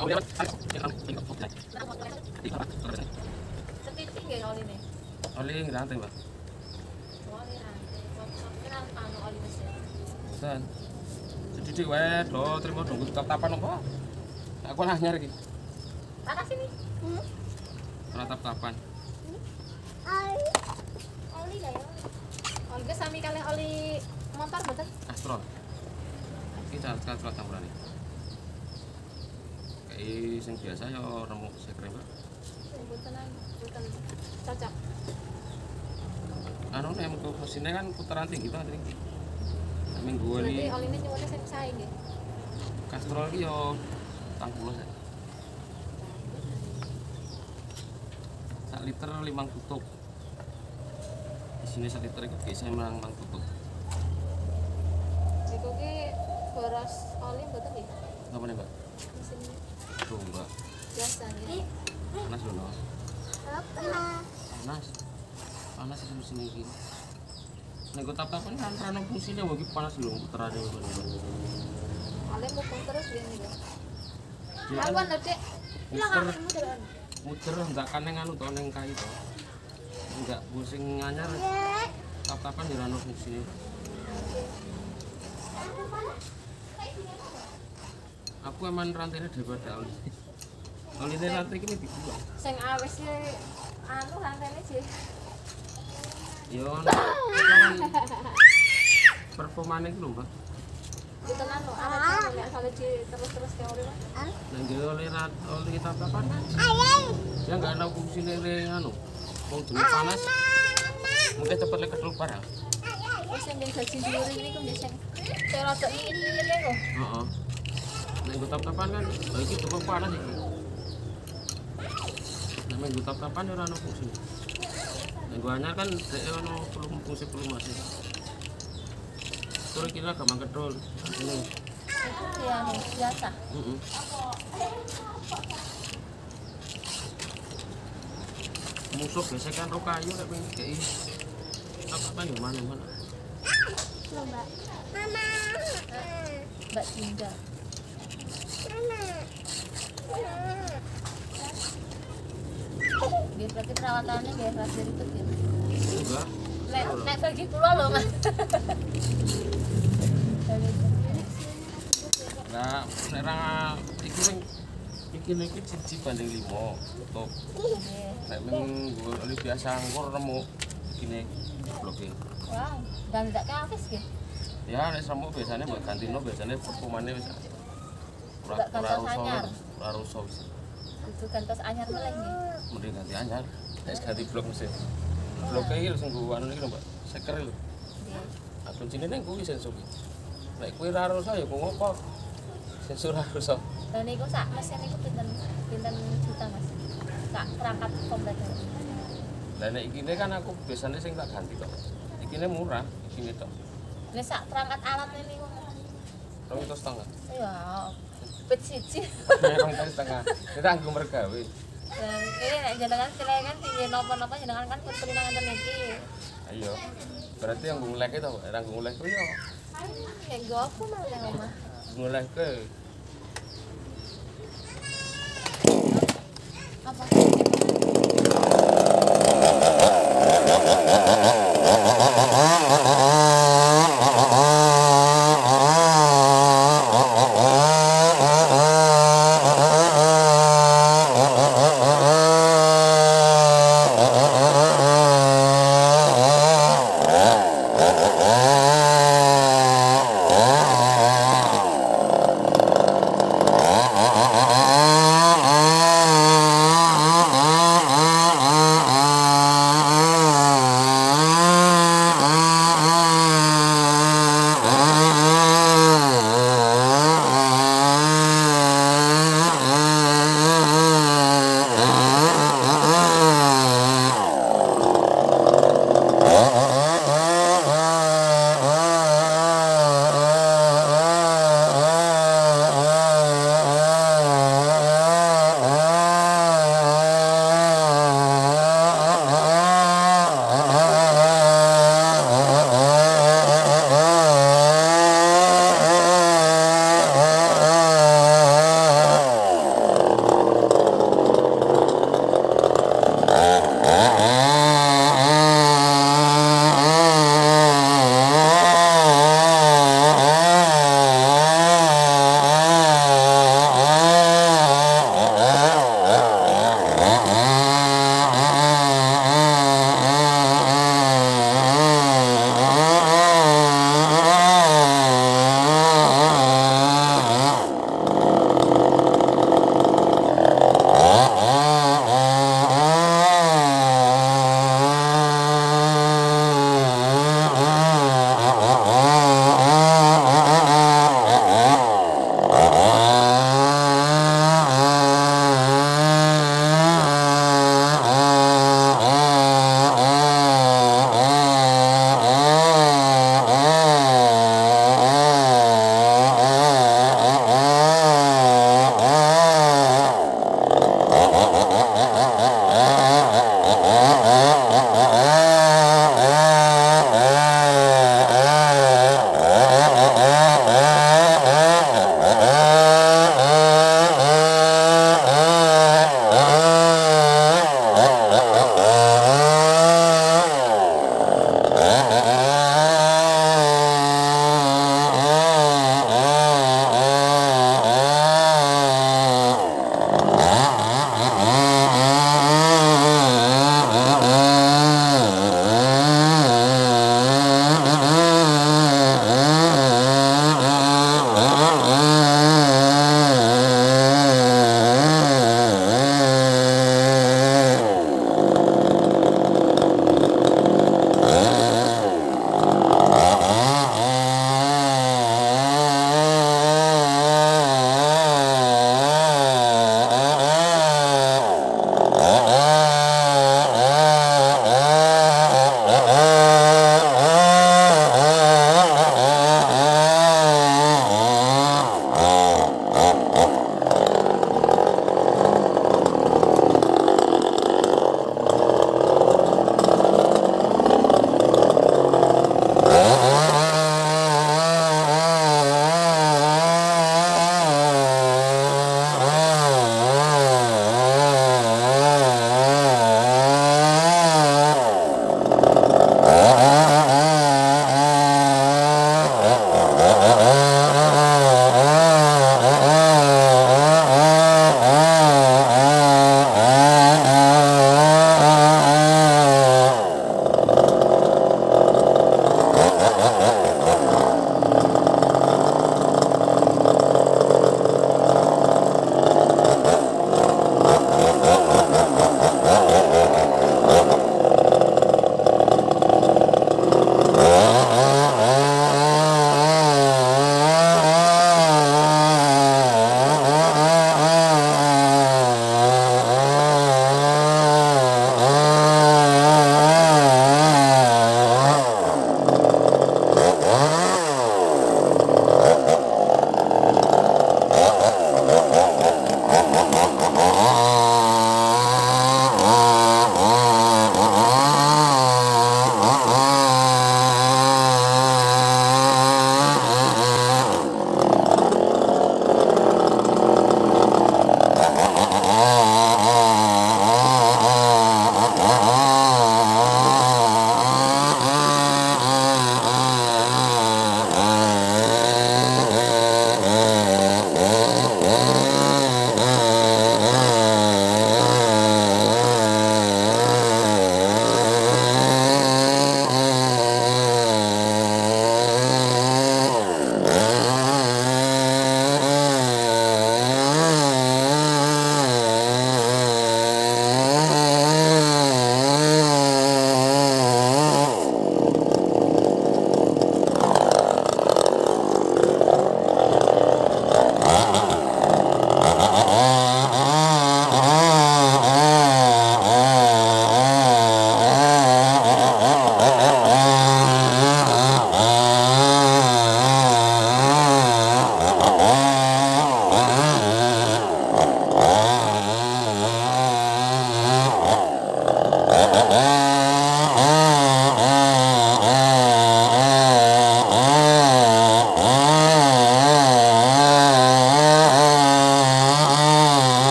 Setitik nggih oline. Oli rantai, Mbak. Oli rantai. Kok kenapa anu oli mesin? Boten. Sedidik wae do trimo nunggu tap-tapan apa? Aku anyar iki. Panas sini. Ora tap-tapan. Oli gak ya? Oli ke sami kali oli motor betul? Astrol. Iki cat-cat campuran iki. Kayak sing biasa ya remuk sekre, Mbak. Bukan cocok. Anu nek mengko mesine kan putaran tinggi banget iki. Minggu Berarti ini oline nyuwune sing sae nggih. kastrol iki yo 40 ya. Sak liter 5 tutup. Di sini 1 liter iki biasa memang 5 tutup. Niku ki boros oli mboten nggih? Apa nih, Mbak? Mesin Tuh, Mbak. biasa nggih. Panas lho, no. Panas itu mesin iki. Nek kok tap-tapan kan ora ono fungsine wae iki panas lho puterane. Oli mumpung terus nggih niku. Dia Kapan lho, Dik? muter muter enggak kan ning anu to ning kayu to. Enggak pusing anyar. Tap-tapan ya ora ono fungsine. Aku emang rantainya daripada oli. Oli ini rantai ini dibuang. Sing awis ki anu rantene sih. Ya kan performane iki lho, Mbak. Ditenan lho, awet nek kalau di terus-terus ke oli. Nang ngene oli tap-tapan kan. Ya enggak ada fungsine ning anu. Mau jenis panas. Mungkin cepet lek keteluk barang. Wis sing gaji dhuwur iki niku nggih sing rada nyit-nyit kok. Heeh. Nek nggo tap-tapan kan, lha iki cukup panas iki. Nek nggo tap-tapan ora ono fungsi. Nek nggo anyar kan dhek ono fungsi masih. Terus kira gampang kedol. Ini. Itu yang biasa. Heeh. Musuh biasa kan ro kayu nek pengen kei. Apa yo mana-mana. Mbak. Mama. Mbak Dinda. Nggih, berarti perawatannya nggih rada ribet ya. Enggak. Nek bagi kula lho, Mas. Nah, nek ra iku ning iki siji banding 5 tutup. Nggih. Nek mung nggo oli biasa angkur remuk iki bloke. Wah, dan ndak kafis nggih. Ya nek remuk biasanya mbok gantino biasanya performane wis ora rusuh wis. Itu gantos anyar meleh nggih. Mending ganti anyar. Nek ganti blok mesin. Bloke iki lho sing nggo anu iki lho, Mbak. Seker lho. Nggih. Aku kuncine ning kuwi sensor iki. Nek kuwi ora rusuh ya kok ngopo? Sensor ora rusuh. Dan niku sak mesin niku pinten juta, Mas. Sak perangkat komplit. Lah nek ikine kan aku biasanya sing tak ganti tok. Ikine murah, ikine tok. Nek sak perangkat alat niku 2,5. ya pet siji. Memang 2,5. Kita anggo mergawe. Dan ini nek jenengan silakan tinggi napa-napa jenengan kan keturunan enten iki. Ayo. Berarti yang ngulek itu, orang ngulek itu ya. Ya nggo apa malah nang omah. Ngulek ke. Apa?